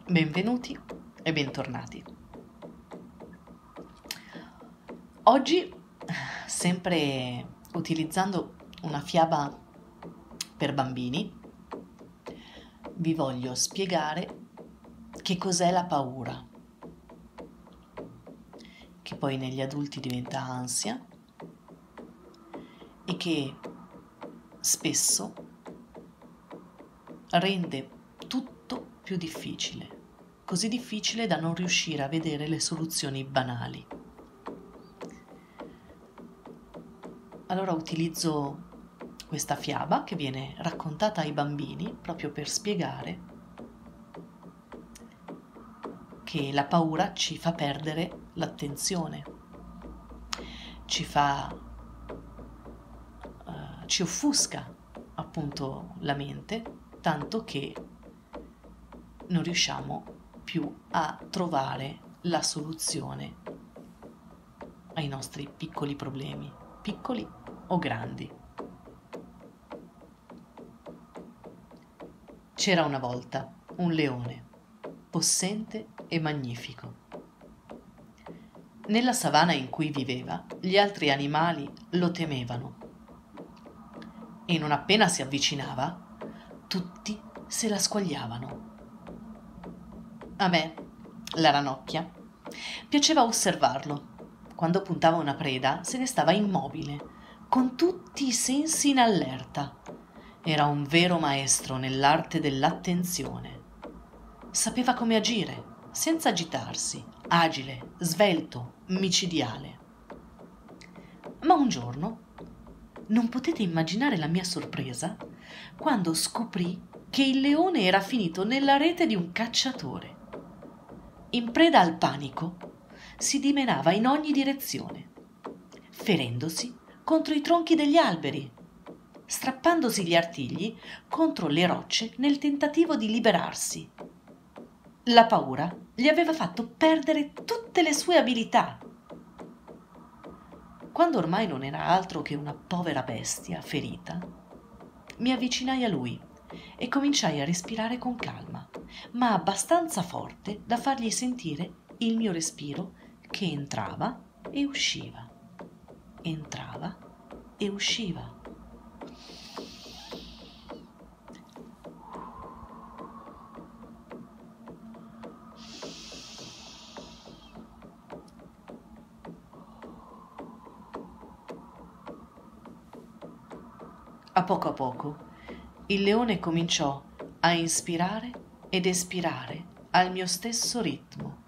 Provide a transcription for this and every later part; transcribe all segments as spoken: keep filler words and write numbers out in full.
Benvenuti e bentornati. Oggi, sempre utilizzando una fiaba per bambini, vi voglio spiegare che cos'è la paura, che poi negli adulti diventa ansia e che spesso rende tutto più difficile. Così difficile da non riuscire a vedere le soluzioni banali. Allora utilizzo questa fiaba che viene raccontata ai bambini proprio per spiegare che la paura ci fa perdere l'attenzione, ci fa, uh, ci offusca appunto la mente, tanto che non riusciamo più a trovare la soluzione ai nostri piccoli problemi, piccoli o grandi. C'era una volta un leone, possente e magnifico. Nella savana in cui viveva, gli altri animali lo temevano e non appena si avvicinava, tutti se la squagliavano. A me, la ranocchia, piaceva osservarlo. Quando puntava una preda, se ne stava immobile, con tutti i sensi in allerta. Era un vero maestro nell'arte dell'attenzione. Sapeva come agire, senza agitarsi, agile, svelto, micidiale. Ma un giorno, non potete immaginare la mia sorpresa quando scoprì che il leone era finito nella rete di un cacciatore. In preda al panico, si dimenava in ogni direzione, ferendosi contro i tronchi degli alberi, strappandosi gli artigli contro le rocce nel tentativo di liberarsi. La paura gli aveva fatto perdere tutte le sue abilità. Quando ormai non era altro che una povera bestia ferita, mi avvicinai a lui e cominciai a respirare con calma, ma abbastanza forte da fargli sentire il mio respiro che entrava e usciva, entrava e usciva. A poco a poco il leone cominciò a inspirare ed espirare al mio stesso ritmo.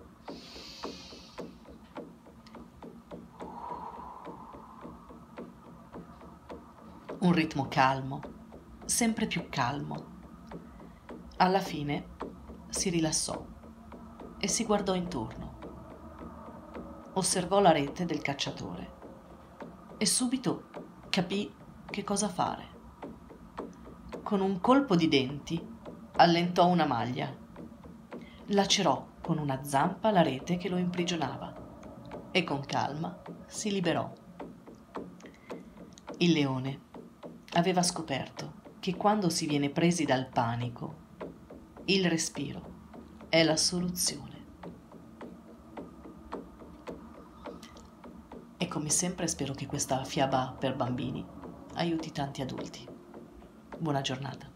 Un ritmo calmo, sempre più calmo. Alla fine si rilassò e si guardò intorno. Osservò la rete del cacciatore e subito capì che cosa fare. Con un colpo di denti allentò una maglia, lacerò con una zampa la rete che lo imprigionava e con calma si liberò. Il leone aveva scoperto che quando si viene presi dal panico, il respiro è la soluzione. E come sempre spero che questa fiaba per bambini aiuti tanti adulti. Buona giornata.